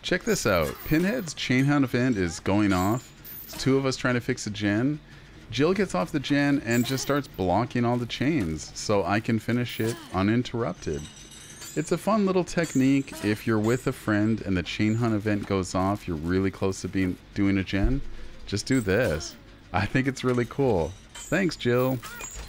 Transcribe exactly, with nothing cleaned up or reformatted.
Check this out. Pinhead's Chainhunt event is going off. It's two of us trying to fix a gen. Jill gets off the gen and just starts blocking all the chains so I can finish it uninterrupted. It's a fun little technique. If you're with a friend and the Chainhunt event goes off, you're really close to being doing a gen, just do this. I think it's really cool. Thanks, Jill.